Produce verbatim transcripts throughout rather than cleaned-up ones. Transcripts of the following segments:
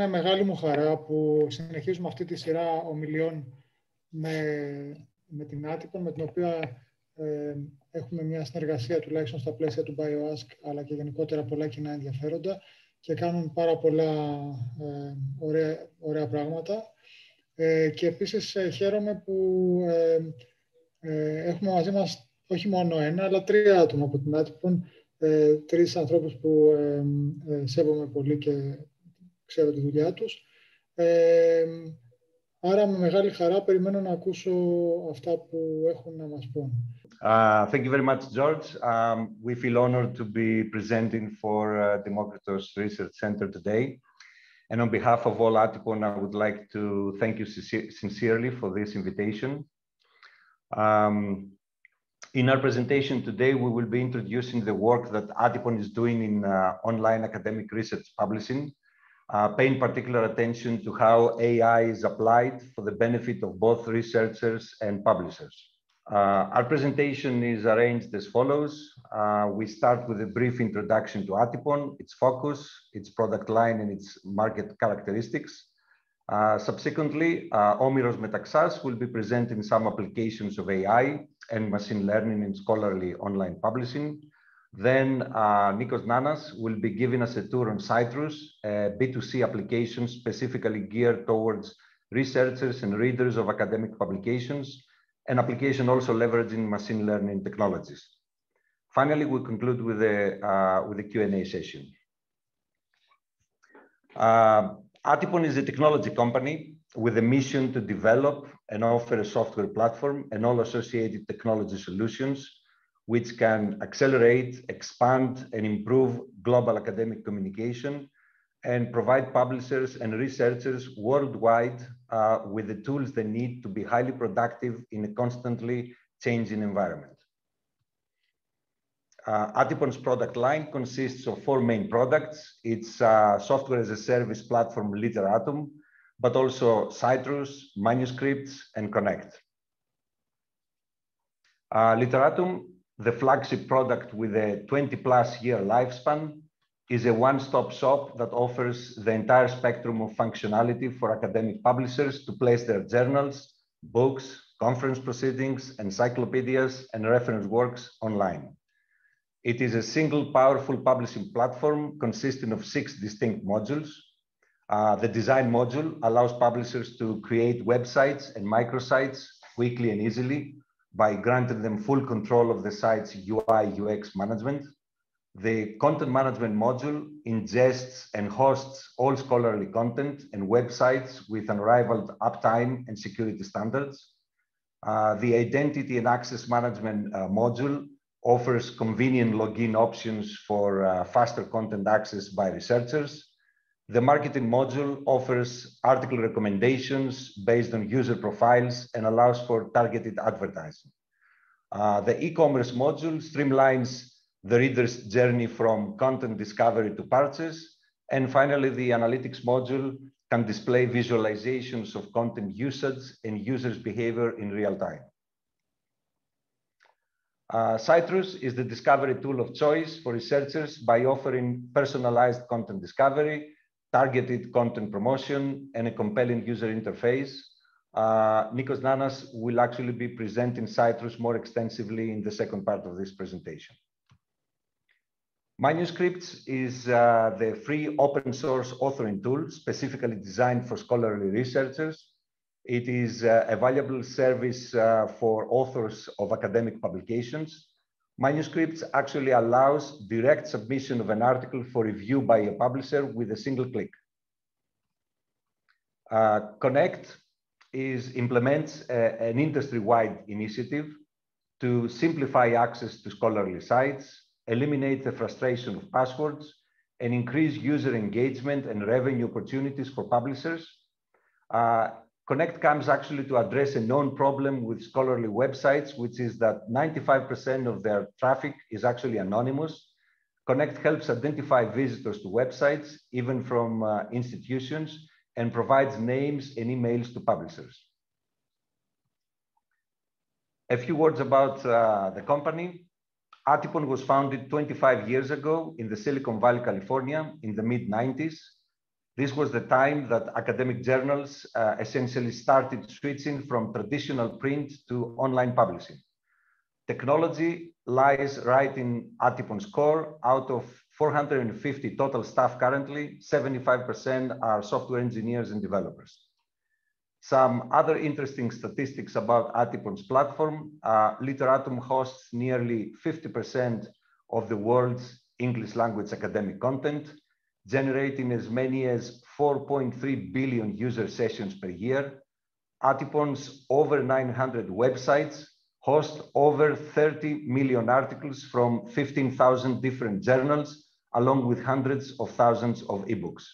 είναι μεγάλη μου χαρά που συνεχίζουμε αυτή τη σειρά ομιλιών με, με την Atypon, με την οποία ε, έχουμε μια συνεργασία τουλάχιστον στα πλαίσια του BioAsk, αλλά και γενικότερα πολλά κοινά ενδιαφέροντα και κάνουν πάρα πολλά ε, ωραία, ωραία πράγματα. Ε, και επίσης ε, χαίρομαι που ε, ε, έχουμε μαζί μας όχι μόνο ένα, αλλά τρία άτομα από την Atypon, ε, τρεις ανθρώπους που ε, ε, σέβομαι πολύ και ξέρω τη δουλειά τους. Ε, άρα με μεγάλη χαρά περιμένω να ακούσω αυτά που έχουν να μας πούν. Uh, thank you very much, George. Um, we feel honored to be presenting for uh, Demokritos Research Center today. And on behalf of all Atypon, I would like to thank you sincerely for this invitation. Um, in our presentation today, we will be introducing the work that Atypon is doing in uh, online academic research publishing, uh, paying particular attention to how A I is applied for the benefit of both researchers and publishers. Uh, our presentation is arranged as follows. Uh, we start with a brief introduction to Atypon, its focus, its product line, and its market characteristics. Uh, subsequently, uh, Omiros Metaxas will be presenting some applications of A I and machine learning in scholarly online publishing. Then uh, Nikos Nanas will be giving us a tour on Citrus, a B two C application specifically geared towards researchers and readers of academic publications, an application also leveraging machine learning technologies. Finally, we conclude with a, uh, with a Q and A session. Uh, Atypon is a technology company with a mission to develop and offer a software platform and all associated technology solutions which can accelerate, expand, and improve global academic communication and provide publishers and researchers worldwide uh, with the tools they need to be highly productive in a constantly changing environment. Uh, Atypon's product line consists of four main products. It's uh, software as a service platform Literatum, but also Citrus, Manuscripts, and Connect. Uh, Literatum, the flagship product with a twenty plus year lifespan, is a one-stop shop that offers the entire spectrum of functionality for academic publishers to place their journals, books, conference proceedings, encyclopedias, and reference works online. It is a single powerful publishing platform consisting of six distinct modules. Uh, the design module allows publishers to create websites and microsites quickly and easily by granting them full control of the site's U I U X management. The content management module ingests and hosts all scholarly content and websites with unrivaled uptime and security standards. Uh, the identity and access management uh, module offers convenient login options for uh, faster content access by researchers. The marketing module offers article recommendations based on user profiles and allows for targeted advertising. Uh, the e-commerce module streamlines the reader's journey from content discovery to purchase. And finally, the analytics module can display visualizations of content usage and users' behavior in real time. Uh, Citrus is the discovery tool of choice for researchers by offering personalized content discovery, targeted content promotion, and a compelling user interface. Uh, Nikos Nanas will actually be presenting Citrus more extensively in the second part of this presentation. Manuscripts is uh, the free open source authoring tool specifically designed for scholarly researchers. It is uh, a valuable service uh, for authors of academic publications. Manuscripts actually allows direct submission of an article for review by a publisher with a single click. Uh, Connect is, implements a, an industry-wide initiative to simplify access to scholarly sites, eliminate the frustration of passwords, and increase user engagement and revenue opportunities for publishers. Uh, Connect comes actually to address a known problem with scholarly websites, which is that ninety-five percent of their traffic is actually anonymous. Connect helps identify visitors to websites, even from uh, institutions, and provides names and emails to publishers. A few words about uh, the company. Atypon was founded twenty-five years ago in the Silicon Valley, California, in the mid nineties. This was the time that academic journals uh, essentially started switching from traditional print to online publishing. Technology lies right in Atypon's core. Out of four hundred fifty total staff currently, seventy-five percent are software engineers and developers. Some other interesting statistics about Atypon's platform. Uh, Literatum hosts nearly fifty percent of the world's English language academic content, generating as many as four point three billion user sessions per year. Atypon's over nine hundred websites host over thirty million articles from fifteen thousand different journals, along with hundreds of thousands of ebooks.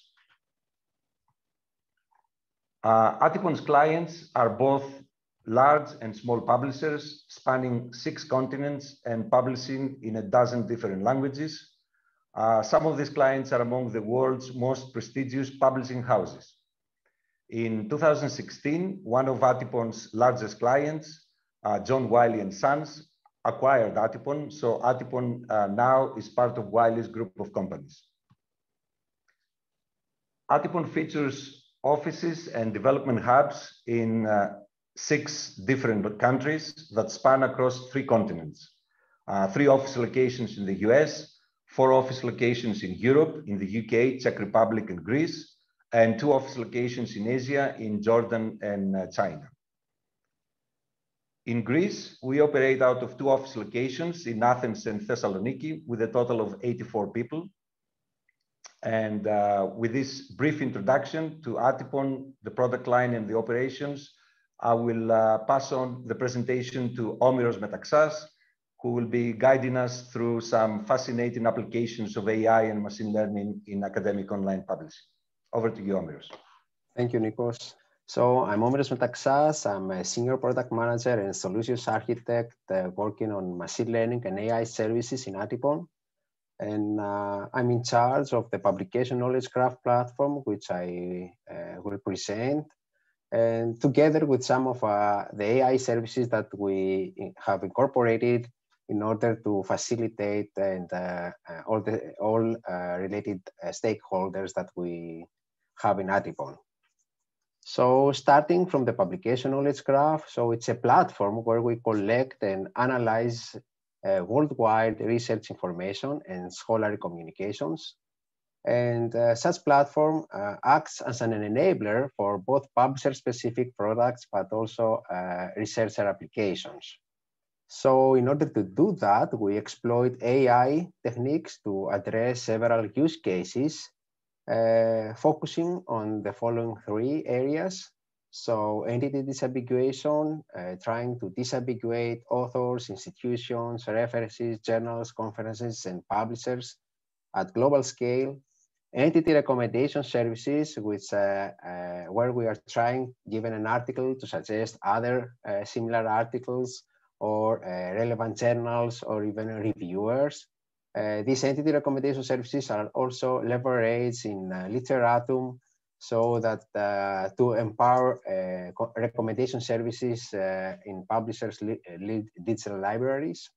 Uh, Atypon's clients are both large and small publishers spanning six continents and publishing in a dozen different languages. Uh, some of these clients are among the world's most prestigious publishing houses. In two thousand sixteen, one of Atypon's largest clients, uh, John Wiley and Sons, acquired Atypon, so Atypon uh, now is part of Wiley's group of companies. Atypon features offices and development hubs in uh, six different countries that span across three continents. Uh, three office locations in the U S, four office locations in Europe, in the U K, Czech Republic, and Greece, and two office locations in Asia, in Jordan and uh, China. In Greece, we operate out of two office locations in Athens and Thessaloniki with a total of eighty-four people. And uh, with this brief introduction to Atypon, the product line and the operations, I will uh, pass on the presentation to Omiros Metaxas, who will be guiding us through some fascinating applications of A I and machine learning in academic online publishing. Over to you, Omiros. Thank you, Nikos. So I'm Omiros Metaxas. I'm a senior product manager and solutions architect uh, working on machine learning and A I services in Atypon. And uh, I'm in charge of the publication knowledge graph platform, which I uh, will present, and together with some of uh, the A I services that we have incorporated in order to facilitate and uh, uh, all the all uh, related uh, stakeholders that we have in Atypon. So starting from the publication knowledge graph, so it's a platform where we collect and analyze Uh, worldwide research information and scholarly communications. And uh, such platform uh, acts as an enabler for both publisher-specific products, but also uh, researcher applications. So in order to do that, we exploit A I techniques to address several use cases, uh, focusing on the following three areas. So entity disambiguation, uh, trying to disambiguate authors, institutions, references, journals, conferences, and publishers at global scale. Entity recommendation services, which uh, uh, where we are trying, given an article, to suggest other uh, similar articles or uh, relevant journals or even reviewers. Uh, these entity recommendation services are also leveraged in uh, Literatum, so that uh, to empower uh, recommendation services uh, in publishers' digital libraries.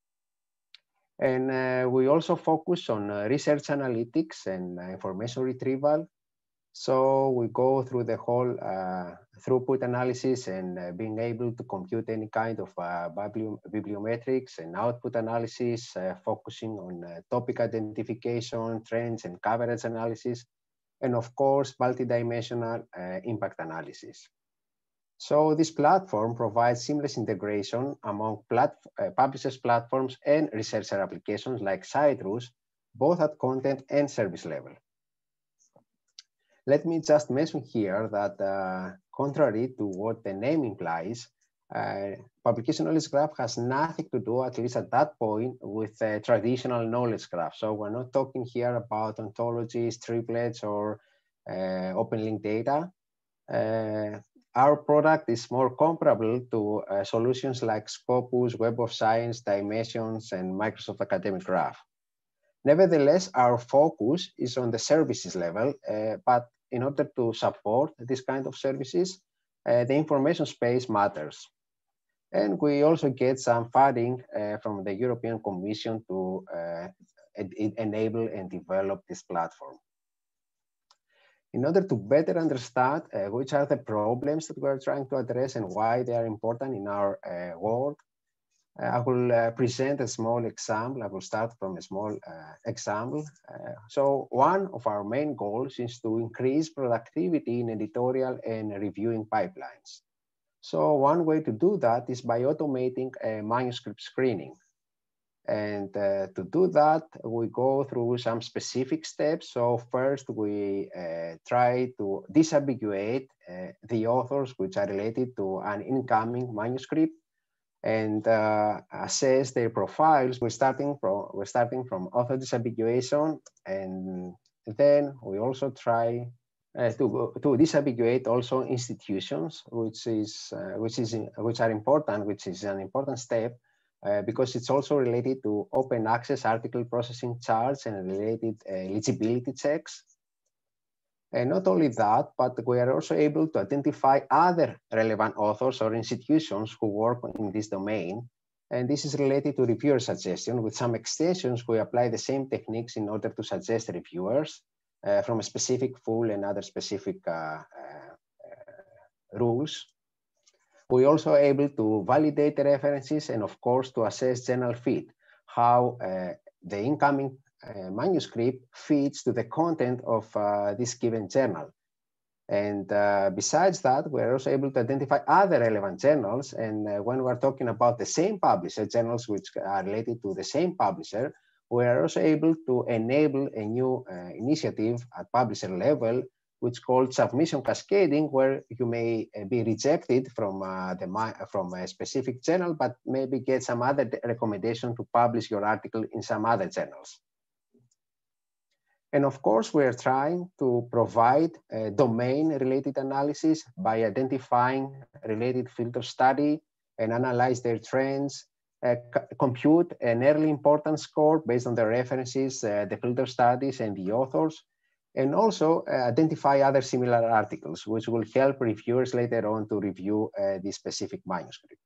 And uh, we also focus on uh, research analytics and uh, information retrieval. So we go through the whole uh, throughput analysis and uh, being able to compute any kind of uh, bibliometrics and output analysis, uh, focusing on uh, topic identification, trends, and coverage analysis, and of course, multidimensional uh, impact analysis. So this platform provides seamless integration among plat uh, publishers' platforms and researcher applications like Citrus, both at content and service level. Let me just mention here that uh, contrary to what the name implies, uh, publication knowledge graph has nothing to do, at least at that point, with a traditional knowledge graph. So we're not talking here about ontologies, triplets, or uh, open link data. Uh, our product is more comparable to uh, solutions like Scopus, Web of Science, Dimensions, and Microsoft Academic Graph. Nevertheless, our focus is on the services level, uh, but in order to support this kind of services, uh, the information space matters. And we also get some funding uh, from the European Commission to uh, enable and develop this platform. In order to better understand uh, which are the problems that we're trying to address and why they are important in our uh, world, uh, I will uh, present a small example. I will start from a small uh, example. Uh, so one of our main goals is to increase productivity in editorial and reviewing pipelines. So one way to do that is by automating uh, manuscript screening. And uh, to do that, we go through some specific steps. So first, we uh, try to disambiguate uh, the authors which are related to an incoming manuscript and uh, assess their profiles. We're starting from we're starting from author disambiguation, and then we also try uh, to to disambiguate also institutions, which is uh, which is in, which are important, which is an important step. Uh, because it's also related to open access article processing charts and related uh, eligibility checks. And not only that, but we are also able to identify other relevant authors or institutions who work in this domain. And this is related to reviewer suggestion. With some extensions, we apply the same techniques in order to suggest reviewers uh, from a specific pool and other specific uh, uh, uh, rules. We're also able to validate the references and, of course, to assess journal fit, how uh, the incoming uh, manuscript fits to the content of uh, this given journal. And uh, besides that, we're also able to identify other relevant journals. And uh, when we're talking about the same publisher, journals which are related to the same publisher, we are also able to enable a new uh, initiative at publisher level, which is called submission cascading, where you may be rejected from uh, the from a specific journal, but maybe get some other recommendation to publish your article in some other journals. And of course, we're trying to provide a domain-related analysis by identifying related field of study and analyze their trends, uh, compute an early importance score based on the references, uh, the field of studies, and the authors, and also uh, identify other similar articles, which will help reviewers later on to review uh, the specific manuscript.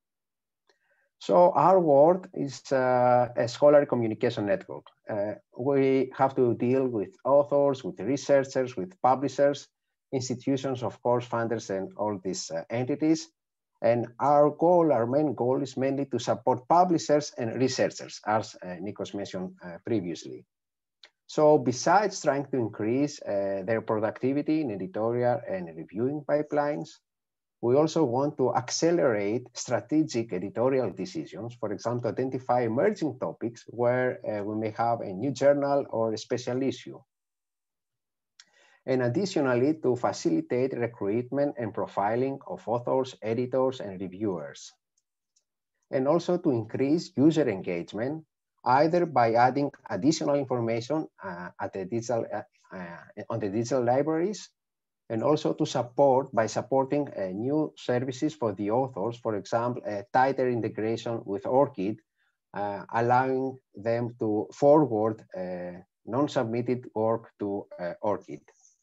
So our work is uh, a scholarly communication network. Uh, we have to deal with authors, with researchers, with publishers, institutions, of course, funders, and all these uh, entities. And our goal, our main goal is mainly to support publishers and researchers, as uh, Nikos mentioned uh, previously. So besides trying to increase uh, their productivity in editorial and reviewing pipelines, we also want to accelerate strategic editorial decisions, for example, to identify emerging topics where uh, we may have a new journal or a special issue. And additionally, to facilitate recruitment and profiling of authors, editors, and reviewers. And also to increase user engagement, either by adding additional information uh, at the digital, uh, uh, on the digital libraries, and also to support by supporting uh, new services for the authors, for example, a tighter integration with ORCID, uh, allowing them to forward uh, non-submitted work to uh, ORCID.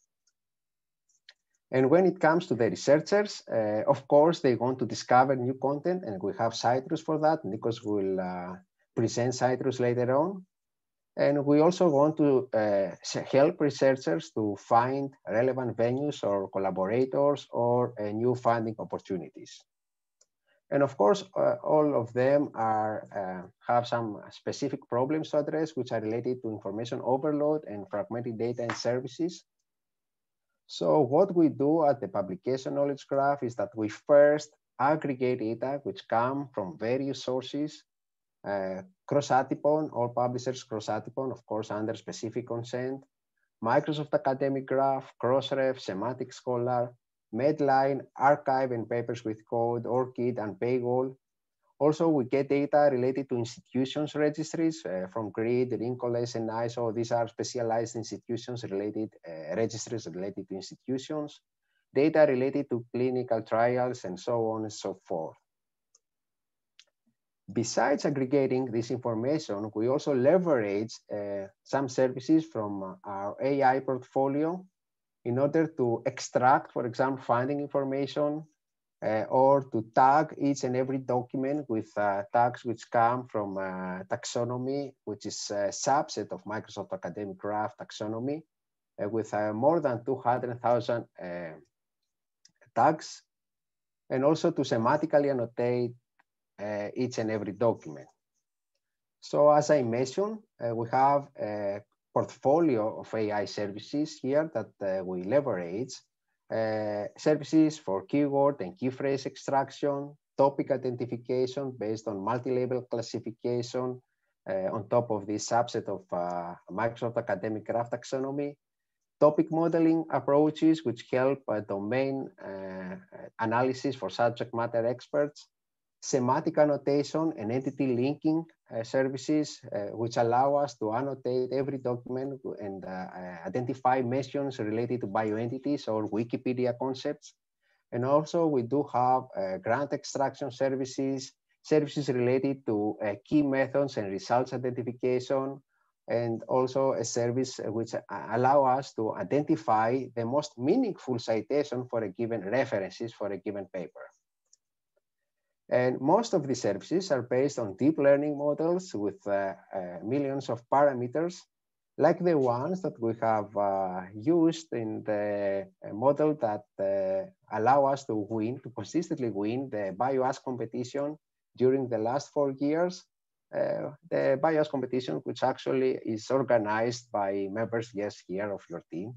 And when it comes to the researchers, uh, of course, they want to discover new content, and we have Citrus for that. Nikos will uh, present Citrus later on. And we also want to uh, help researchers to find relevant venues or collaborators or uh, new funding opportunities. And of course, uh, all of them are uh, have some specific problems to address, which are related to information overload and fragmented data and services. So what we do at the Publication Knowledge Graph is that we first aggregate data which come from various sources, uh, cross Atypon, all publishers cross Atypon, of course, under specific consent, Microsoft Academic Graph, Crossref, Semantic Scholar, Medline, Archive and Papers with Code, ORCID, and Paywall. Also, we get data related to institutions registries uh, from GRID, Rincoles, and I S O. These are specialized institutions related, uh, registries related to institutions, data related to clinical trials, and so on and so forth. Besides aggregating this information, we also leverage uh, some services from our A I portfolio in order to extract, for example, finding information, Uh, or to tag each and every document with uh, tags which come from uh, taxonomy, which is a subset of Microsoft Academic Graph taxonomy. uh, with uh, more than two hundred thousand uh, tags, and also to semantically annotate uh, each and every document. So as I mentioned, uh, we have a portfolio of A I services here that uh, we leverage. Uh, services for keyword and key phrase extraction, topic identification based on multi-label classification uh, on top of this subset of uh, Microsoft Academic Graph taxonomy, topic modeling approaches which help uh, domain uh, analysis for subject matter experts, semantic annotation and entity linking uh, services, uh, which allow us to annotate every document and uh, uh, identify mentions related to bioentities or Wikipedia concepts. And also we do have uh, grant extraction services, services related to uh, key methods and results identification, and also a service which allow us to identify the most meaningful citation for a given references for a given paper. And most of these services are based on deep learning models with uh, uh, millions of parameters, like the ones that we have uh, used in the model that uh, allow us to win, to consistently win the BioAsk competition during the last four years. Uh, the BioAsk competition, which actually is organized by members, yes, here of your team.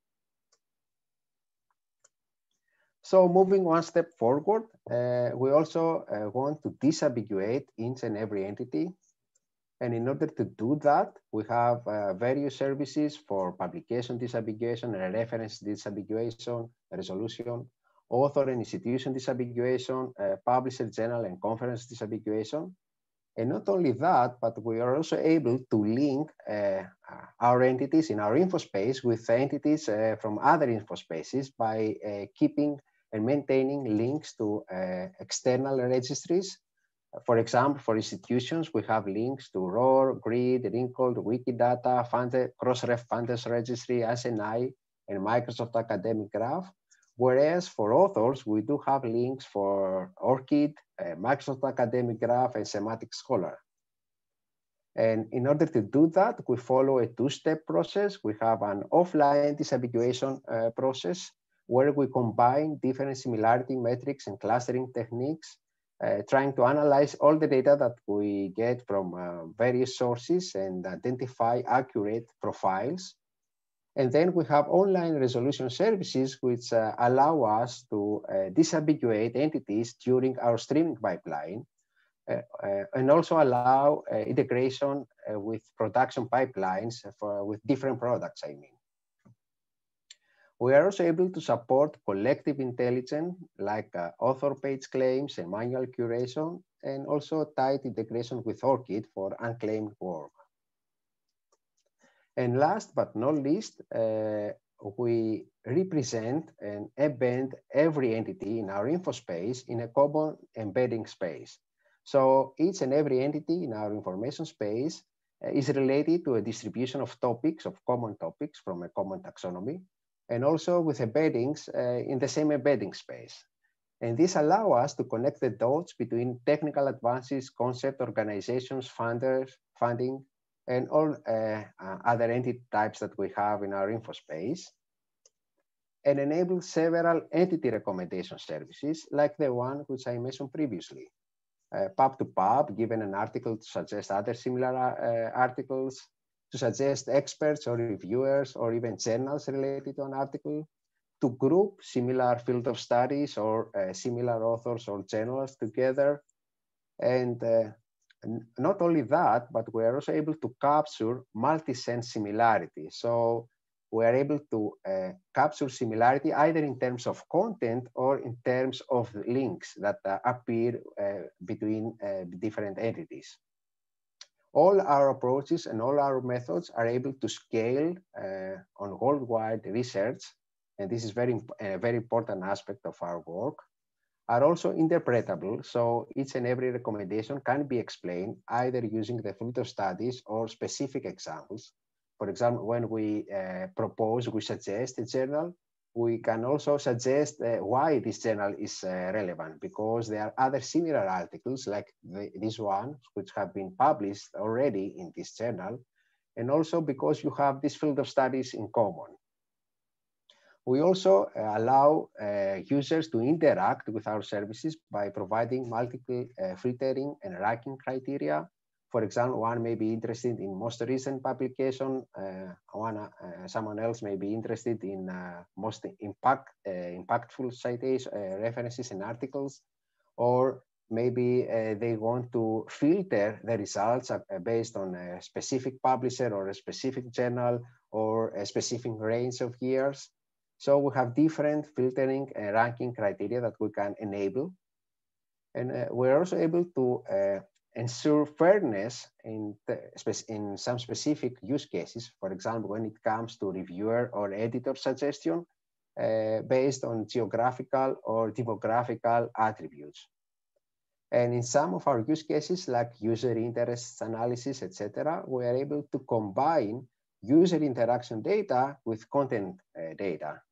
So moving one step forward, uh, we also uh, want to disambiguate each and every entity. And in order to do that, we have uh, various services for publication disambiguation and reference disambiguation, resolution, author and institution disambiguation, uh, publisher, journal, and conference disambiguation. And not only that, but we are also able to link uh, our entities in our info space with entities uh, from other info spaces by uh, keeping and maintaining links to uh, external registries. For example, for institutions, we have links to R O R, Grid, Wrinkled, Wikidata, Funded, Crossref Funders Registry, S N I, and Microsoft Academic Graph. Whereas for authors, we do have links for ORCID, uh, Microsoft Academic Graph, and Semantic Scholar. And in order to do that, we follow a two-step process. We have an offline disambiguation uh, process where we combine different similarity metrics and clustering techniques, uh, trying to analyze all the data that we get from uh, various sources and identify accurate profiles. And then we have online resolution services which uh, allow us to uh, disambiguate entities during our streaming pipeline, uh, uh, and also allow uh, integration uh, with production pipelines for, with different products, I mean. We are also able to support collective intelligence like uh, author page claims and manual curation, and also tight integration with ORCID for unclaimed work. And last but not least, uh, we represent and embed every entity in our info space in a common embedding space. So each and every entity in our information space uh, is related to a distribution of topics, of common topics from a common taxonomy, and also with embeddings uh, in the same embedding space. And this allows us to connect the dots between technical advances, concept organizations, funders, funding, and all uh, uh, other entity types that we have in our info space, and enable several entity recommendation services like the one which I mentioned previously. Uh, pub to pub, given an article to suggest other similar uh, articles, to suggest experts or reviewers or even journals related to an article, to group similar field of studies or uh, similar authors or journals together. And uh, not only that, but we are also able to capture multi-sense similarity. So we are able to uh, capture similarity either in terms of content or in terms of links that uh, appear uh, between uh, different entities. All our approaches and all our methods are able to scale uh, on worldwide research, and this is very, a very important aspect of our work, are also interpretable, so each and every recommendation can be explained either using the field of studies or specific examples. For example, when we uh, propose, we suggest a journal, we can also suggest uh, why this journal is uh, relevant, because there are other similar articles like the, this one, which have been published already in this journal, and also because you have this field of studies in common. We also uh, allow uh, users to interact with our services by providing multiple uh, filtering and ranking criteria. For example, one may be interested in most recent publication, uh, one, uh, someone else may be interested in uh, most impact, uh, impactful citation, uh, references and articles, or maybe uh, they want to filter the results uh, based on a specific publisher or a specific journal or a specific range of years. So we have different filtering and ranking criteria that we can enable. And uh, we're also able to uh, ensure fairness in, in some specific use cases. For example, when it comes to reviewer or editor suggestion uh, based on geographical or demographical attributes. And in some of our use cases, like user interests analysis, et cetera, we are able to combine user interaction data with content uh, data.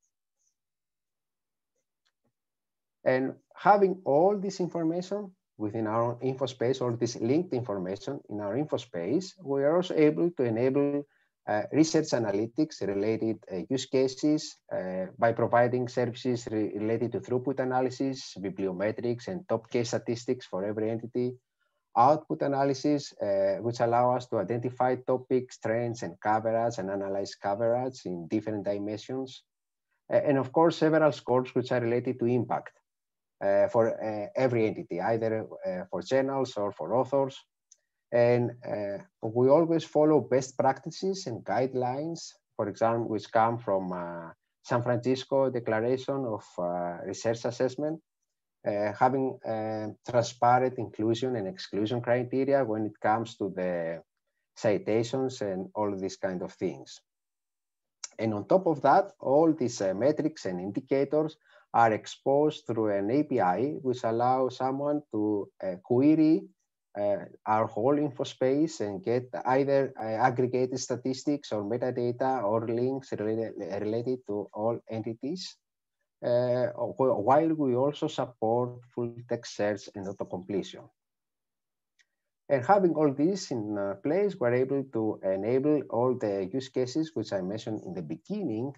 And having all this information within our info space, or this linked information in our info space, we are also able to enable uh, research analytics related uh, use cases uh, by providing services re related to throughput analysis, bibliometrics, and top case statistics for every entity, output analysis, uh, which allow us to identify topics, trends, and coverage, and analyze coverage in different dimensions. Uh, and of course, several scores which are related to impact. Uh, for uh, every entity, either uh, for journals or for authors. And uh, we always follow best practices and guidelines, for example, which come from uh, San Francisco Declaration of uh, Research Assessment, uh, having uh, transparent inclusion and exclusion criteria when it comes to the citations and all these kind of things. And on top of that, all these uh, metrics and indicators are exposed through an A P I, which allows someone to uh, query uh, our whole info space and get either uh, aggregated statistics or metadata or links related, related to all entities, uh, while we also support full text search and auto-completion. And having all this in uh, place, we're able to enable all the use cases which I mentioned in the beginning,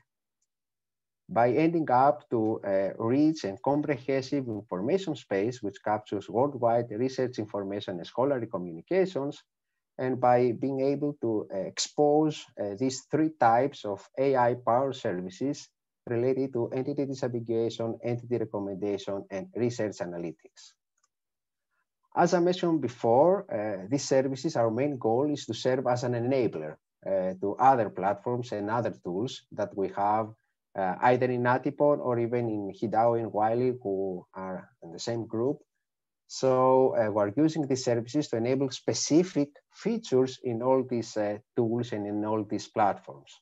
by ending up to a rich and comprehensive information space which captures worldwide research information and scholarly communications, and by being able to uh, expose uh, these three types of A I-powered services related to entity disaggregation, entity recommendation, and research analytics. As I mentioned before, uh, these services, our main goal is to serve as an enabler uh, to other platforms and other tools that we have Uh, either in Atypon or even in Hidao and Wiley, who are in the same group. So uh, we're using these services to enable specific features in all these uh, tools and in all these platforms.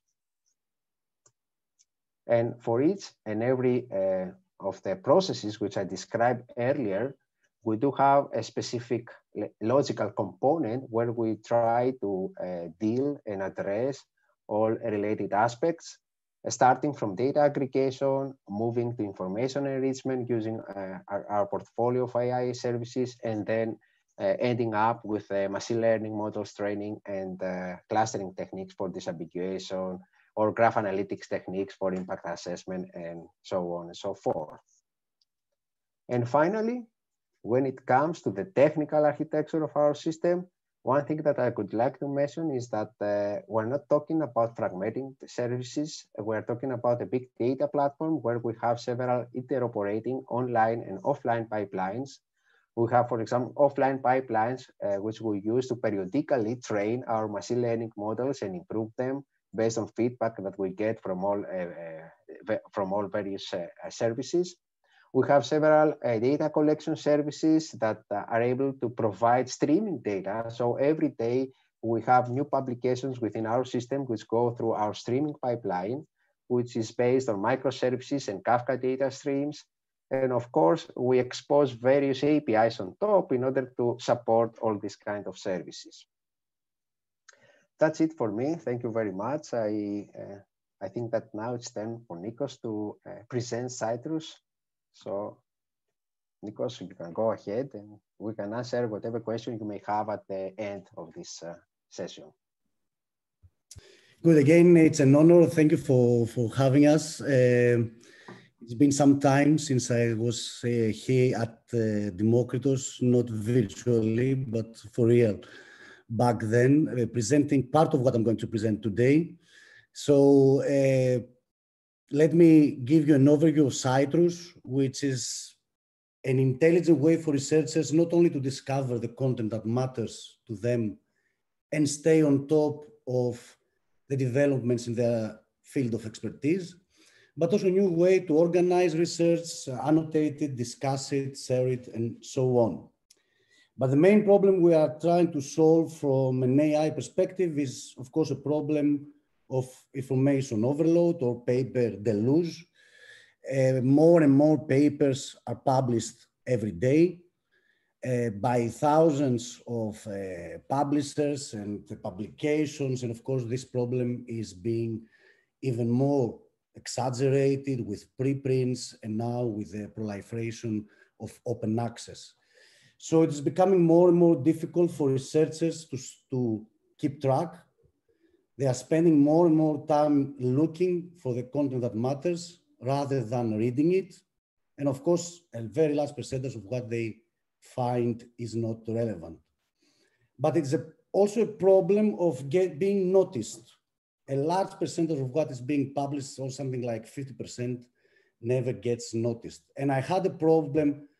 And for each and every uh, of the processes which I described earlier, we do have a specific logical component where we try to uh, deal and address all related aspects, starting from data aggregation, moving to information enrichment using uh, our, our portfolio of A I services, and then uh, ending up with uh, machine learning models training and uh, clustering techniques for disaggregation, or graph analytics techniques for impact assessment, and so on and so forth. And finally, when it comes to the technical architecture of our system, one thing that I would like to mention is that uh, we're not talking about fragmenting the services. We're talking about a big data platform where we have several interoperating online and offline pipelines. We have, for example, offline pipelines, uh, which we use to periodically train our machine learning models and improve them based on feedback that we get from all, uh, uh, from all various uh, services. We have several uh, data collection services that uh, are able to provide streaming data. So every day we have new publications within our system which go through our streaming pipeline, which is based on microservices and Kafka data streams. And of course, we expose various A P Is on top in order to support all these kind of services. That's it for me. Thank you very much. I, uh, I think that now it's time for Nikos to uh, present Citrus. So, Nikos, you can go ahead and we can answer whatever question you may have at the end of this uh, session. Good. Again, it's an honor. Thank you for, for having us. Uh, it's been some time since I was uh, here at uh, Demokritos, not virtually, but for real, back then, uh, presenting part of what I'm going to present today. So uh, let me give you an overview of Citrus, which is an intelligent way for researchers not only to discover the content that matters to them and stay on top of the developments in their field of expertise, but also a new way to organize research, annotate it, discuss it, share it, and so on. But the main problem we are trying to solve from an A I perspective is, of course, a problem of information overload or paper deluge. Uh, more and more papers are published every day uh, by thousands of uh, publishers and publications. And of course, this problem is being even more exaggerated with preprints and now with the proliferation of open access. So it's becoming more and more difficult for researchers to, to keep track. They are spending more and more time looking for the content that matters rather than reading it. And of course, a very large percentage of what they find is not relevant. But it's a, also a problem of get, being noticed. A large percentage of what is being published, or something like fifty percent, never gets noticed. And I had a problem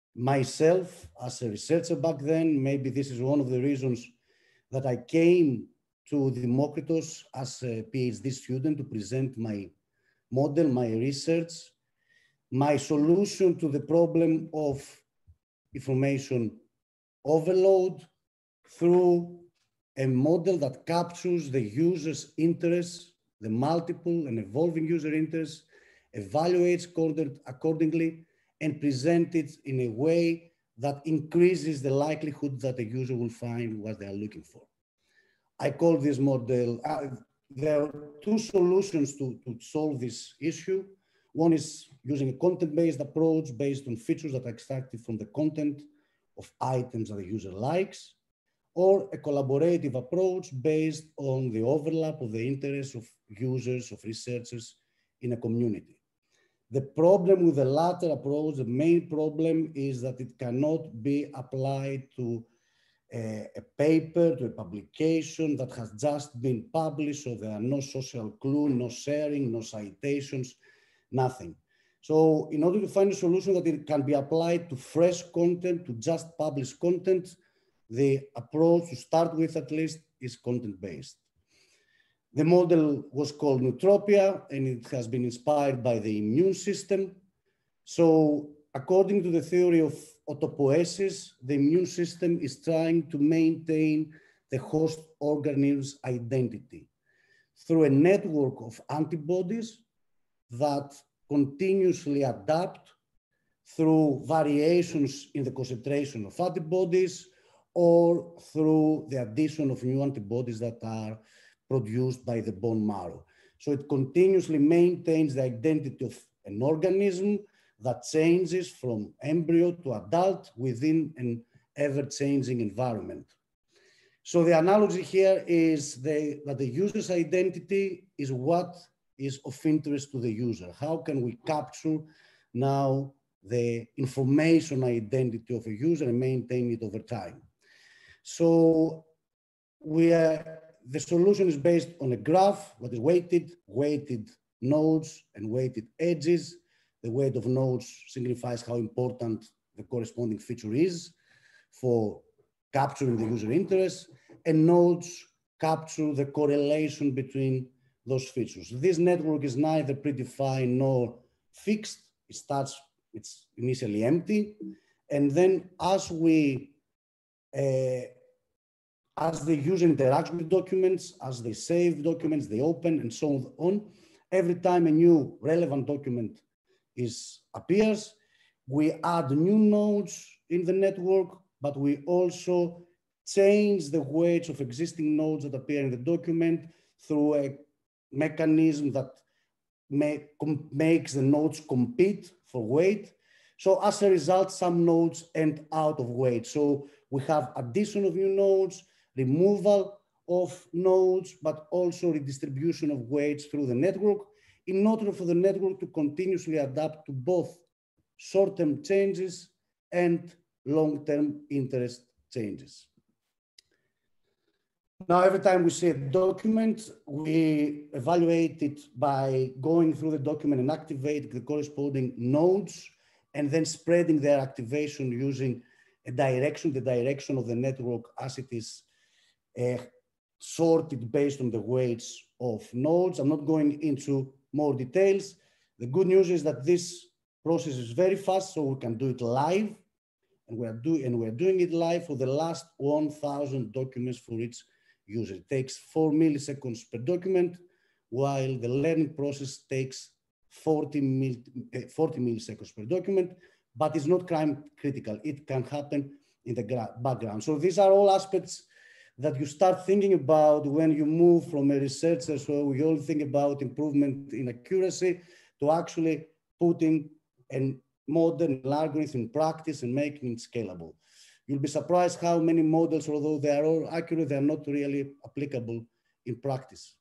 myself as a researcher back then. Maybe this is one of the reasons that I came to Demokritos as a PhD student to present my model, my research, my solution to the problem of information overload through a model that captures the user's interests, the multiple and evolving user interests, evaluates content accordingly, and presents it in a way that increases the likelihood that the user will find what they are looking for. I call this model, uh, there are two solutions to, to solve this issue. One is using a content-based approach based on features that are extracted from the content of items that the user likes, or a collaborative approach based on the overlap of the interests of users, of researchers in a community. The problem with the latter approach, the main problem is that it cannot be applied to a, a paper, to a publication that has just been published, so there are no social clue, no sharing, no citations, nothing. So in order to find a solution that it can be applied to fresh content, to just published content, the approach to start with at least is content-based. The model was called Neutropia, and it has been inspired by the immune system. So according to the theory of autopoiesis, the immune system is trying to maintain the host organism's identity through a network of antibodies that continuously adapt through variations in the concentration of antibodies or through the addition of new antibodies that are produced by the bone marrow. So it continuously maintains the identity of an organism that changes from embryo to adult within an ever-changing environment. So the analogy here is the, that the user's identity is what is of interest to the user. How can we capture now the information identity of a user and maintain it over time? So we are, the solution is based on a graph that is weighted, weighted nodes and weighted edges. The weight of nodes signifies how important the corresponding feature is for capturing the user interest, and nodes capture the correlation between those features. This network is neither predefined nor fixed. It starts, it's initially empty. And then as we, uh, as the user interacts with documents, as they save documents, they open and so on, every time a new relevant document is appears, we add new nodes in the network, but we also change the weights of existing nodes that appear in the document through a mechanism that may, makes the nodes compete for weight. So as a result, some nodes end out of weight. So we have addition of new nodes, removal of nodes, but also redistribution of weights through the network in order for the network to continuously adapt to both short-term changes and long-term interest changes. Now, every time we see a document, we evaluate it by going through the document and activate the corresponding nodes and then spreading their activation using a direction, the direction of the network as it is uh, sorted based on the weights of nodes. I'm not going into more details. The good news is that this process is very fast, so we can do it live. And we're, do, and we're doing it live for the last one thousand documents for each user. It takes four milliseconds per document, while the learning process takes forty, mil, forty milliseconds per document, but it's not crime critical. It can happen in the background. So these are all aspects that you start thinking about when you move from a researcher, so we all think about improvement in accuracy, to actually putting a modern algorithm in practice and making it scalable. You'll be surprised how many models, although they are all accurate, they are not really applicable in practice.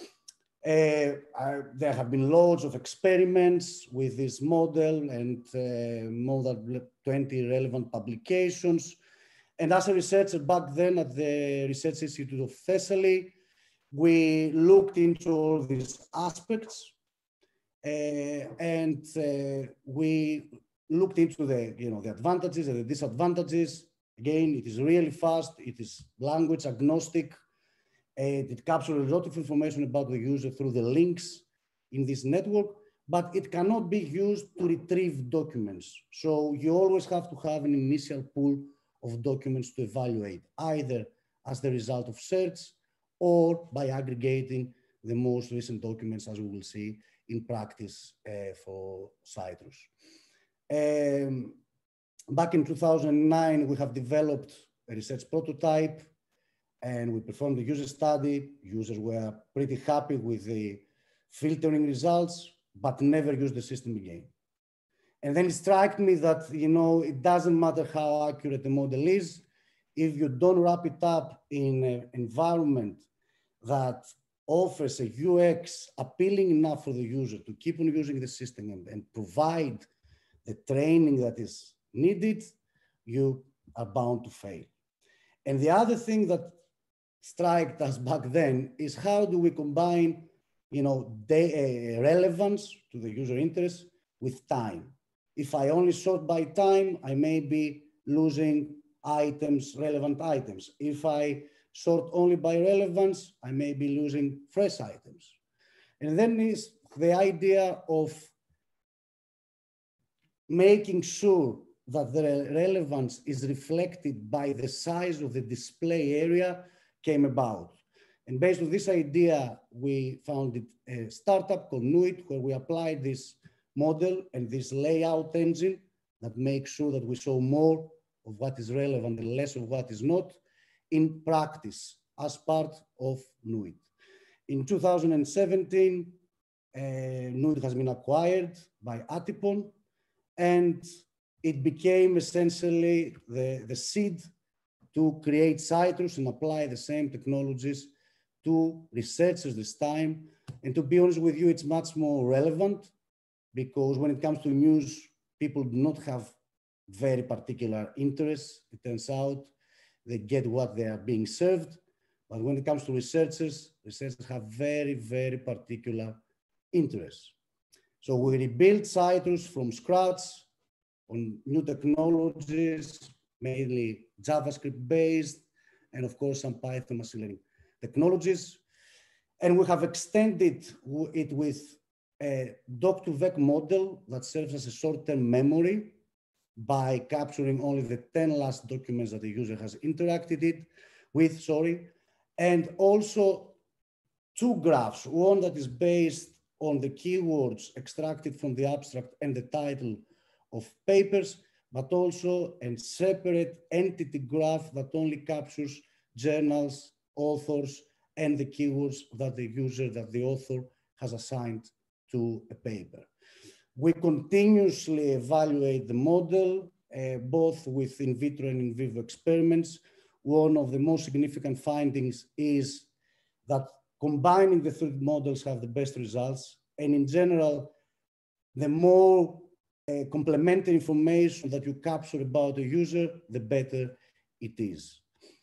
Uh, I, there have been loads of experiments with this model and uh, more than twenty relevant publications. And as a researcher back then at the Research Institute of Thessaly, we looked into all these aspects uh, and uh, we looked into the, you know, the advantages and the disadvantages. Again, it is really fast, it is language agnostic, and it captures a lot of information about the user through the links in this network, but it cannot be used to retrieve documents. So you always have to have an initial pool of documents to evaluate, either as the result of search or by aggregating the most recent documents, as we will see in practice uh, for Citrus. Um, back in two thousand nine, we have developed a research prototype and we performed the user study. Users were pretty happy with the filtering results, but never used the system again. And then it struck me that, you know, it doesn't matter how accurate the model is, if you don't wrap it up in an environment that offers a U X appealing enough for the user to keep on using the system and, and provide the training that is needed, you are bound to fail. And the other thing that struck us back then is how do we combine, you know, the, uh, relevance to the user interest with time. If I only sort by time, I may be losing items, relevant items. If I sort only by relevance, I may be losing fresh items. And then is the idea of making sure that the relevance is reflected by the size of the display area came about. And based on this idea, we founded a startup called Nuit, where we applied this model and this layout engine that makes sure that we show more of what is relevant and less of what is not in practice as part of Nuit. In two thousand seventeen, uh, Nuit has been acquired by Atypon, and it became essentially the, the seed to create Citrus and apply the same technologies to researchers this time. And to be honest with you, it's much more relevant, because when it comes to news, people do not have very particular interests. It turns out they get what they are being served. But when it comes to researchers, researchers have very, very particular interests. So we rebuilt Citrus from scratch on new technologies, mainly JavaScript based, and of course some Python machine learning technologies. And we have extended it with a doc to vec model that serves as a short-term memory by capturing only the ten last documents that the user has interacted it with, sorry. And also two graphs, one that is based on the keywords extracted from the abstract and the title of papers, but also a separate entity graph that only captures journals, authors, and the keywords that the user, that the author has assigned to a paper. We continuously evaluate the model, uh, both with in vitro and in vivo experiments. One of the most significant findings is that combining the three models have the best results. And in general, the more uh, complementary information that you capture about the user, the better it is.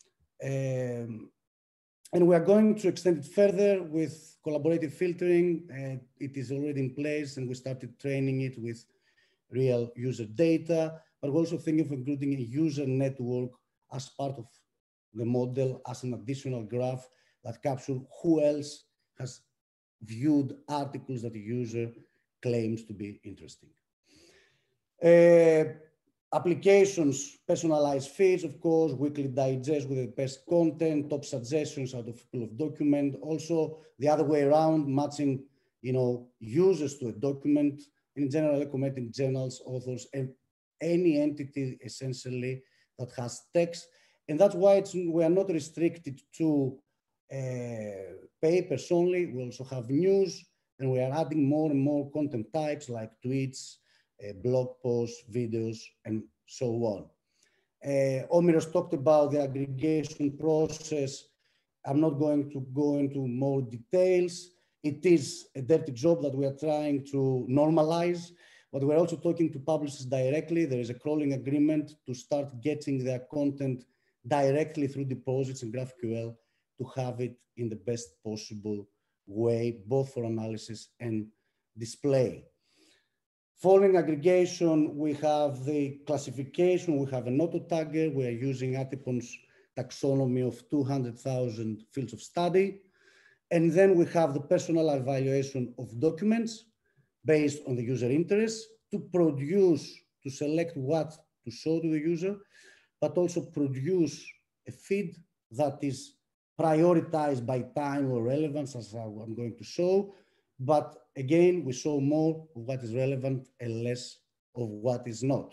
Um, and we are going to extend it further with collaborative filtering. Uh, it is already in place, and we started training it with real user data, but we're also thinking of including a user network as part of the model as an additional graph that captures who else has viewed articles that the user claims to be interesting. Uh, applications, personalized feeds, of course, weekly digest with the best content, top suggestions out of a pool of document. Also, the other way around, matching, you know, users to a document. In general, recommending journals, authors, and any entity essentially that has text. And that's why it's, we are not restricted to uh, papers only. We also have news, and we are adding more and more content types like tweets, uh, blog posts, videos, and so on. Uh, Omiros talked about the aggregation process. I'm not going to go into more details. It is a dirty job that we are trying to normalize, but we're also talking to publishers directly. There is a crawling agreement to start getting their content directly through deposits and GraphQL to have it in the best possible way, both for analysis and display. Following aggregation, we have the classification. We have an auto tagger. We are using Atypon's taxonomy of two hundred thousand fields of study. And then we have the personal evaluation of documents based on the user interest to produce, to select what to show to the user, but also produce a feed that is prioritized by time or relevance, as I'm going to show. But again, we show more of what is relevant and less of what is not.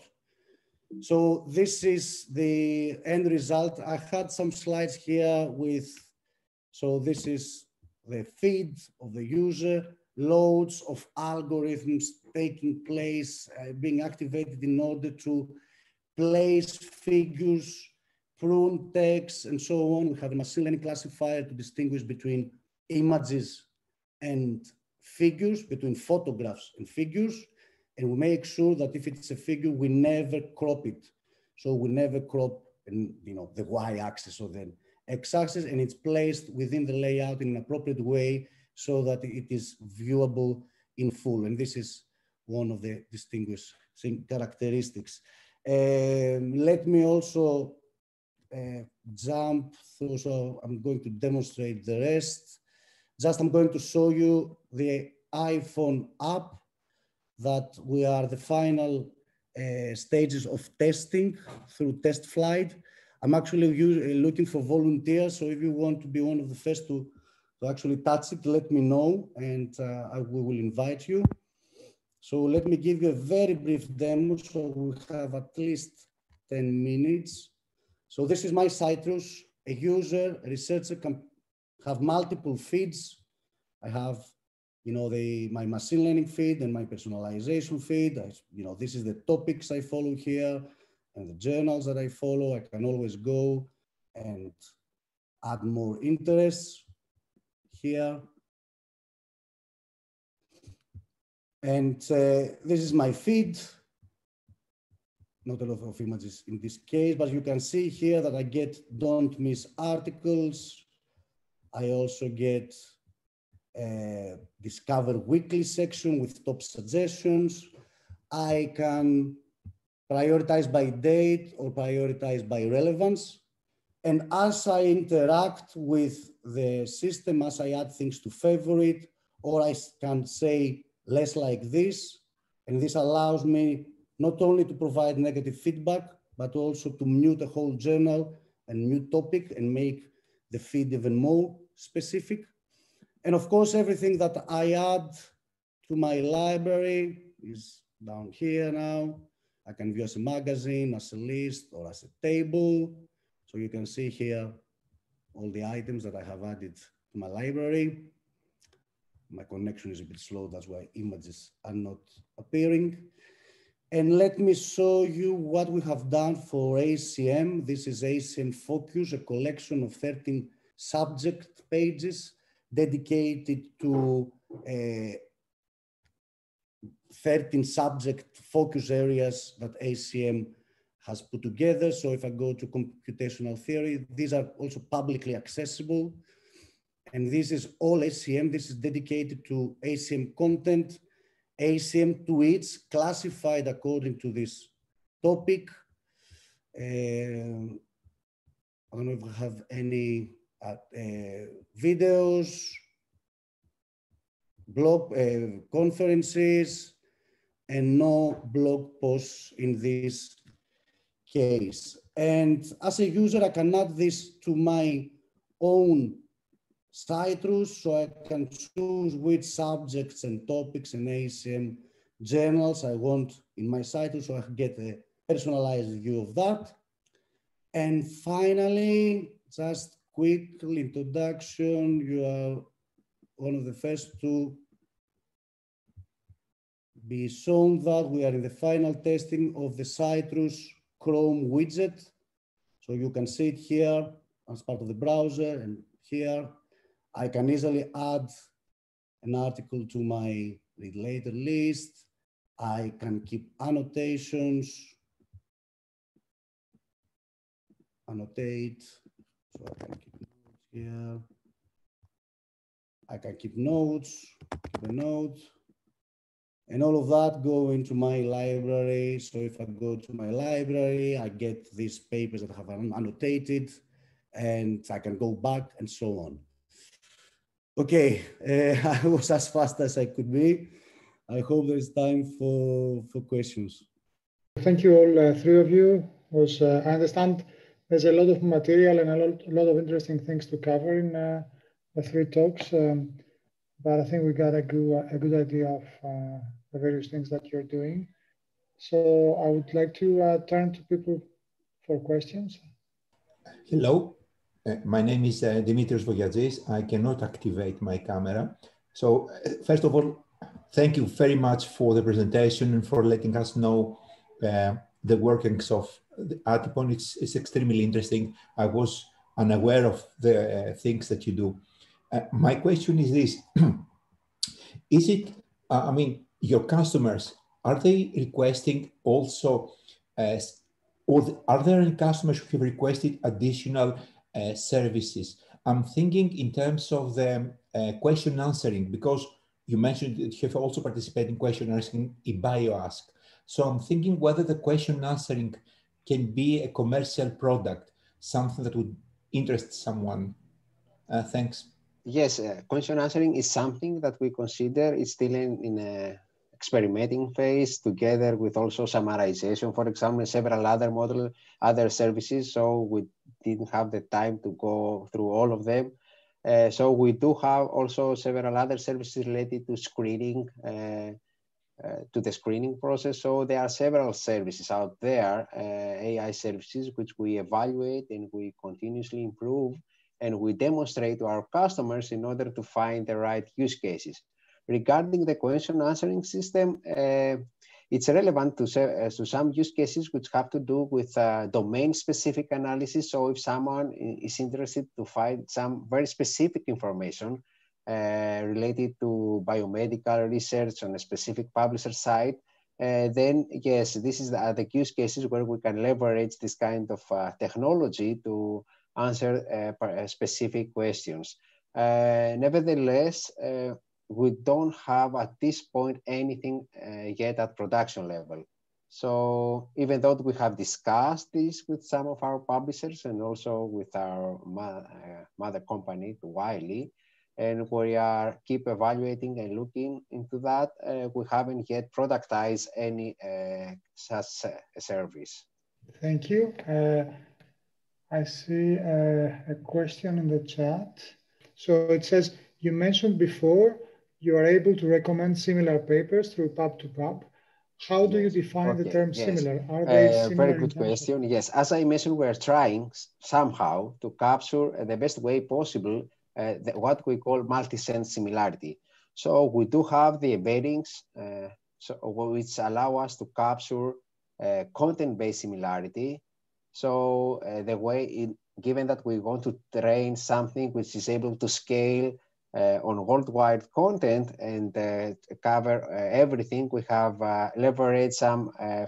So this is the end result. I had some slides here with, so this is the feed of the user, loads of algorithms taking place, uh, being activated in order to place figures, prune text, and so on. We have a machine learning classifier to distinguish between images and figures, between photographs and figures. And we make sure that if it's a figure, we never crop it. So we never crop, you know, the y-axis or the x-axis, and it's placed within the layout in an appropriate way so that it is viewable in full. And this is one of the distinguishing characteristics. Um, let me also uh, jump through, so I'm going to demonstrate the rest. Just I'm going to show you the iPhone app that we are the final uh, stages of testing through test flight. I'm actually looking for volunteers, so if you want to be one of the first to, to actually touch it, let me know, and uh, I, we will invite you. So let me give you a very brief demo, so we have at least ten minutes. So this is my Citrus. A user, a researcher can have multiple feeds. I have, you know, the, my machine learning feed and my personalization feed. I, you know, this is the topics I follow here and the journals that I follow. I can always go and add more interests here. And uh, this is my feed. Not a lot of images in this case, but you can see here that I get don't miss articles. I also get a discover weekly section with top suggestions. I can prioritize by date or prioritize by relevance. And as I interact with the system, as I add things to favorite, or I can say less like this, and this allows me not only to provide negative feedback, but also to mute a whole journal and mute topic and make the feed even more specific. And of course, everything that I add to my library is down here now. I can view as a magazine, as a list, or as a table. So you can see here all the items that I have added to my library. My connection is a bit slow, that's why images are not appearing. And let me show you what we have done for A C M. This is A C M Focus, a collection of thirteen subject pages dedicated to uh, thirteen subject focus areas that A C M has put together. So if I go to computational theory, these are also publicly accessible. And this is all A C M. This is dedicated to A C M content, A C M tweets classified according to this topic. Uh, I don't know if I have any uh, uh, videos, blog uh, conferences, and no blog posts in this case. And as a user, I can add this to my own Citrus, so I can choose which subjects and topics and A C M journals I want in my Citrus, so I can get a personalized view of that. And finally, just quick introduction. You are one of the first to be shown that we are in the final testing of the Citrus Chrome widget. So you can see it here as part of the browser, and here I can easily add an article to my read later list. I can keep annotations, annotate, so I can keep notes here. I can keep notes, keep a note, and all of that go into my library. So if I go to my library, I get these papers that have annotated, and I can go back and so on. Okay, uh, I was as fast as I could be. I hope there's time for, for questions. Thank you all uh, three of you. Was, uh, I understand there's a lot of material and a lot, a lot of interesting things to cover in uh, the three talks, um, but I think we got a good, a good idea of uh, the various things that you're doing. So I would like to uh, turn to people for questions. Hello, uh, my name is uh, Demokritos. I cannot activate my camera. So uh, first of all, thank you very much for the presentation and for letting us know uh, the workings of the Atypon. It's, it's extremely interesting. I was unaware of the uh, things that you do. Uh, my question is this. Is it, uh, I mean, your customers, are they requesting also, uh, or the, are there any customers who have requested additional uh, services? I'm thinking in terms of the uh, question answering, because you mentioned that you have also participated in question answering in BioAsk. So I'm thinking whether the question answering can be a commercial product, something that would interest someone. Uh, thanks. Yes, uh, question answering is something that we consider is still in, in a experimenting phase, together with also summarization, for example, several other model, other services. So we didn't have the time to go through all of them. Uh, so we do have also several other services related to screening, uh, uh, to the screening process. So there are several services out there, uh, A I services, which we evaluate and we continuously improve, and we demonstrate to our customers in order to find the right use cases. Regarding the question answering system, uh, it's relevant to, uh, to some use cases which have to do with uh, domain-specific analysis. So if someone is interested to find some very specific information uh, related to biomedical research on a specific publisher site, uh, then yes, this is the, the use cases where we can leverage this kind of uh, technology to answer uh, specific questions. Uh, nevertheless, uh, we don't have at this point anything uh, yet at production level. So even though we have discussed this with some of our publishers and also with our uh, mother company, Wiley, and we are keep evaluating and looking into that, uh, we haven't yet productized any uh, such uh, service. Thank you. Uh, I see a, a question in the chat. So it says, you mentioned before, you are able to recommend similar papers through pub to pub. How do yes. you define okay. the term yes. similar? Are they uh, similar? Very good question. Of... Yes, as I mentioned, we're trying somehow to capture the best way possible uh, the, what we call multi-sense similarity. So we do have the embeddings, uh, so, which allow us to capture uh, content-based similarity. So uh, the way, it, given that we want to train something which is able to scale uh, on worldwide content and uh, cover uh, everything. We have uh, leveraged some, uh,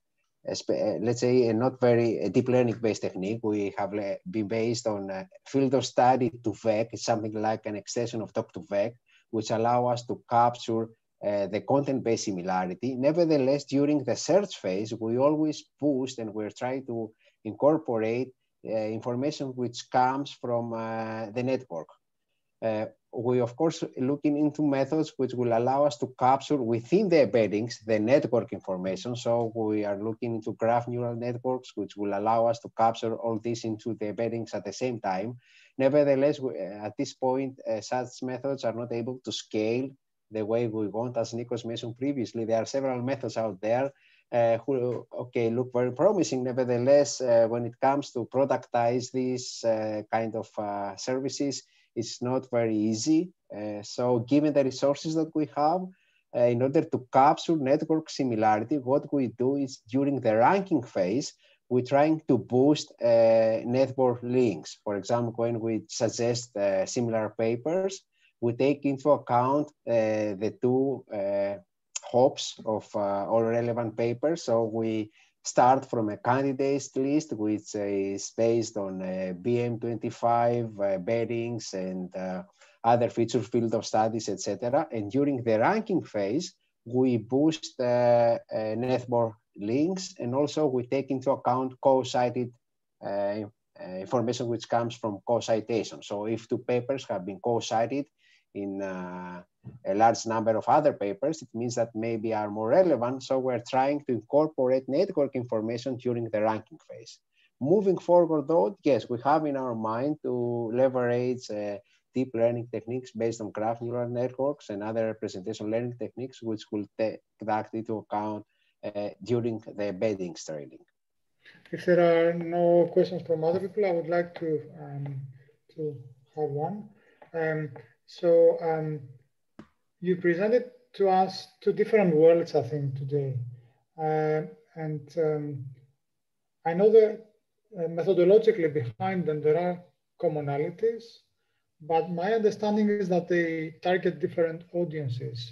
let's say, a not very a deep learning based technique. We have been based on a field of study to V E C. It's something like an extension of talk to V E C, which allow us to capture uh, the content-based similarity. Nevertheless, during the search phase, we always boost and we're trying to incorporate uh, information which comes from uh, the network. Uh, we, of course, looking into methods which will allow us to capture within the embeddings the network information. So we are looking into graph neural networks, which will allow us to capture all this into the embeddings at the same time. Nevertheless, we, at this point, uh, such methods are not able to scale the way we want. As Nikos mentioned previously, there are several methods out there uh, who, okay, look very promising. Nevertheless, uh, when it comes to productize these uh, kind of uh, services, it's not very easy. Uh, so given the resources that we have, uh, in order to capture network similarity, what we do is during the ranking phase, we're trying to boost uh, network links. For example, when we suggest uh, similar papers, we take into account uh, the two uh, hops of uh, all relevant papers. So we start from a candidates list, which is based on uh, B M twenty-five uh, bearings and uh, other feature field of studies, et cetera. And during the ranking phase, we boost uh, uh, network links, and also we take into account co-cited uh, uh, information which comes from co-citation. So if two papers have been co-cited in uh, a large number of other papers, it means that maybe are more relevant. So we're trying to incorporate network information during the ranking phase. Moving forward though, yes, we have in our mind to leverage uh, deep learning techniques based on graph neural networks and other representation learning techniques, which will take that into account uh, during the embeddings training. If there are no questions from other people, I would like to, um, to have one. Um, so um, you presented to us two different worlds, I think, today. Uh, and um, I know that uh, methodologically behind them, there are commonalities, but my understanding is that they target different audiences.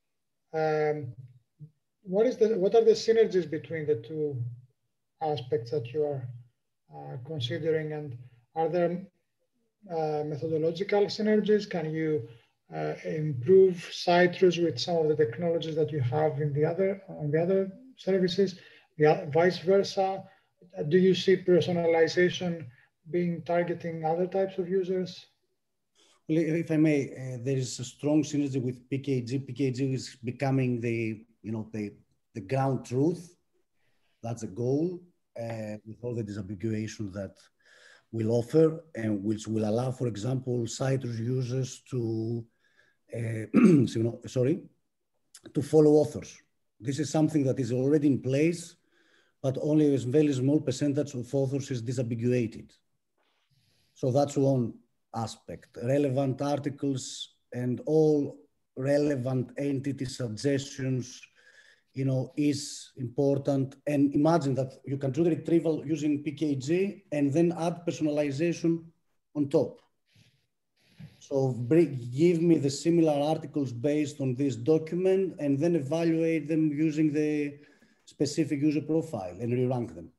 Um, what is the, what are the synergies between the two aspects that you are uh, considering, and are there uh, methodological synergies? Can you uh, improve Citrus with some of the technologies that you have in the other on the other services, the, vice versa? Do you see personalization being targeting other types of users? Well, if I may, uh, there is a strong synergy with P K G. P K G is becoming the, you know, the, the ground truth. That's a goal, uh, with all the disambiguation that we'll offer, and which will allow, for example, Citrus users to, uh, so, you know, sorry, to follow authors. This is something that is already in place, but only a very small percentage of authors is disambiguated. So that's one aspect. Relevant articles and all relevant entity suggestions, you know, is important. And imagine that you can do the retrieval using P K G and then add personalization on top. So bring, give me the similar articles based on this document and then evaluate them using the specific user profile and re-rank them.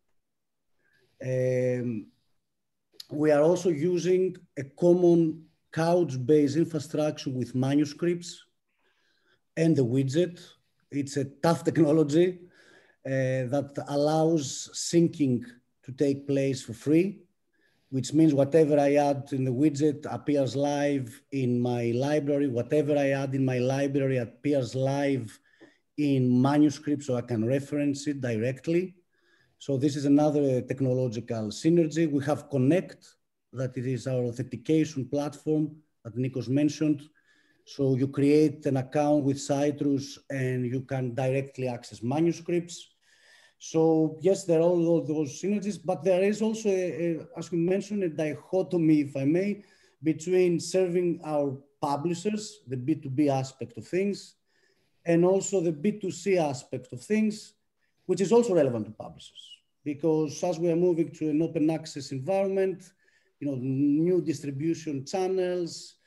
Um, we are also using a common couch-based infrastructure with manuscripts and the widget. It's a tough technology uh, that allows syncing to take place for free, which means whatever I add in the widget appears live in my library. Whatever I add in my library appears live in manuscript, so I can reference it directly. So this is another technological synergy. We have Connect, that it is our authentication platform that Nikos mentioned. So you create an account with Citrus and you can directly access manuscripts. So yes, there are all those synergies, but there is also, a, a, as we mentioned, a dichotomy, if I may, between serving our publishers, the B two B aspect of things, and also the B two C aspect of things, which is also relevant to publishers. Because as we are moving to an open access environment, you know, new distribution channels,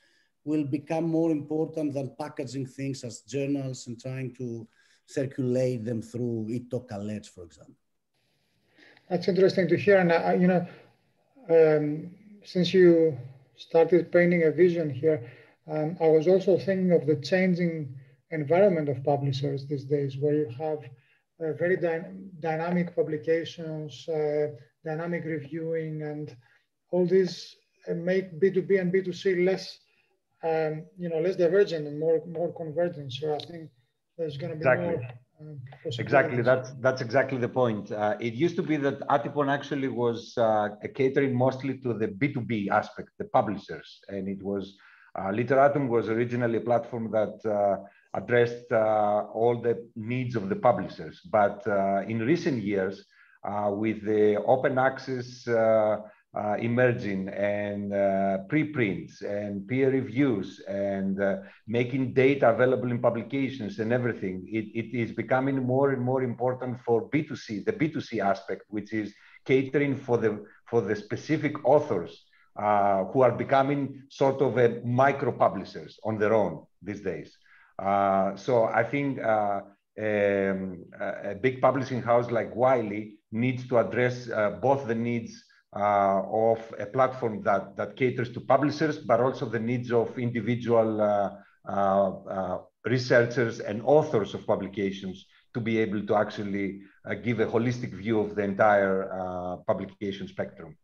will become more important than packaging things as journals and trying to circulate them through e-talk alerts, for example. That's interesting to hear. And, uh, you know, um, since you started painting a vision here, um, I was also thinking of the changing environment of publishers these days, where you have uh, very dy dynamic publications, uh, dynamic reviewing, and all these uh, make B two B and B two C less, um, you know, less divergent and more more convergent. So I think there's going to be Exactly. more. Um, exactly. That's that's exactly the point. Uh, it used to be that Atypon actually was uh, catering mostly to the B two B aspect, the publishers, and it was uh, Literatum was originally a platform that uh, addressed uh, all the needs of the publishers. But uh, in recent years, uh, with the open access uh, uh, emerging and uh, preprints and peer reviews and uh, making data available in publications and everything, it, it is becoming more and more important for B two C, the B two C aspect, which is catering for the, for the specific authors uh, who are becoming sort of a micro publishers on their own these days. Uh, so I think uh, um, a big publishing house like Wiley needs to address uh, both the needs uh, of a platform that, that caters to publishers, but also the needs of individual uh, uh, uh, researchers and authors of publications to be able to actually uh, give a holistic view of the entire uh, publication spectrum.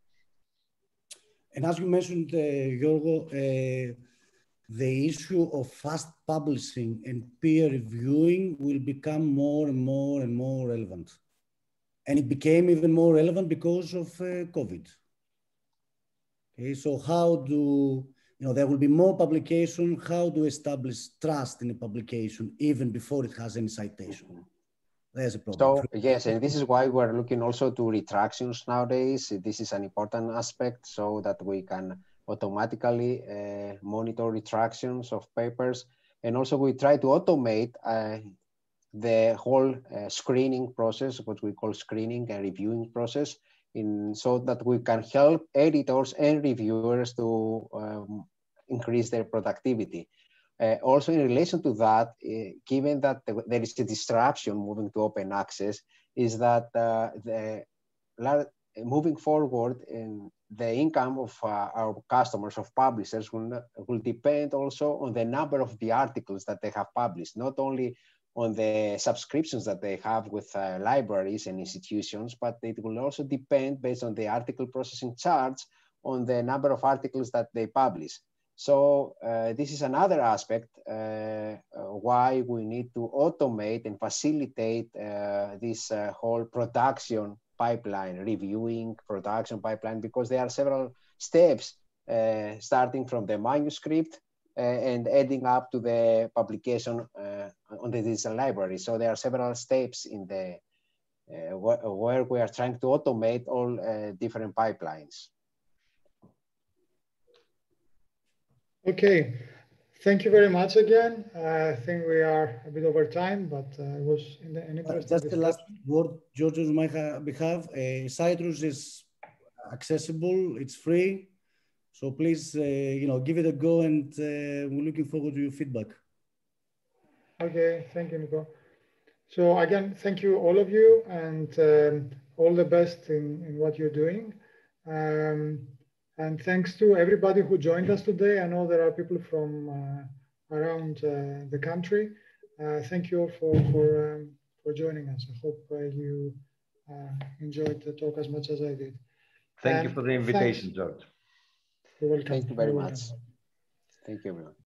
And as you mentioned, uh, Giorgo, uh, the issue of fast publishing and peer reviewing will become more and more and more relevant. And it became even more relevant because of uh, COVID. Okay, so how do, you know, there will be more publication, how do you establish trust in a publication even before it has any citation? There's a problem. So yes, and this is why we're looking also to retractions nowadays. This is an important aspect so that we can automatically uh, monitor retractions of papers. And also we try to automate uh, the whole uh, screening process, what we call screening and reviewing process, in so that we can help editors and reviewers to um, increase their productivity. Uh, also, in relation to that, uh, given that the, there is a disruption moving to open access, is that uh, the moving forward in the income of uh, our customers, of publishers, will, not, will depend also on the number of the articles that they have published, not only on the subscriptions that they have with uh, libraries and institutions, but it will also depend, based on the article processing charge, on the number of articles that they publish. So uh, this is another aspect uh, uh, why we need to automate and facilitate uh, this uh, whole production pipeline, reviewing, production pipeline, because there are several steps uh, starting from the manuscript uh, and ending up to the publication uh, on the digital library. So there are several steps in the uh, wh where we are trying to automate all uh, different pipelines. Okay, thank you very much again. Uh, I think we are a bit over time, but uh, it was in the, an interesting uh, Just the discussion. last word, George, on my behalf. Uh, Citrus is accessible, it's free. So please, uh, you know, give it a go, and uh, we're looking forward to your feedback. Okay, thank you, Nico. So again, thank you, all of you, and um, all the best in, in what you're doing. Um, And thanks to everybody who joined us today. I know there are people from uh, around uh, the country. Uh, thank you all for, for, um, for joining us. I hope uh, you uh, enjoyed the talk as much as I did. Thank and you for the invitation, thanks. George. You're welcome. Thank you very You're much. welcome. Thank you, everyone.